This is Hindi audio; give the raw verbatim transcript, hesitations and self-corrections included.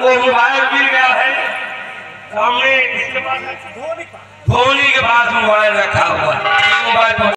वो मोबाइल गिर गया है सामने, धोनी के पास मोबाइल रखा हुआ है। मोबाइल